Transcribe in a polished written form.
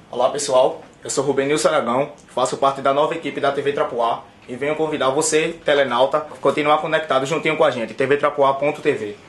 Olá pessoal, eu sou Rubenilson Aragão, faço parte da nova equipe da TV Trapoá e venho convidar você, telenauta, a continuar conectado juntinho com a gente, tvtrapoá.tv.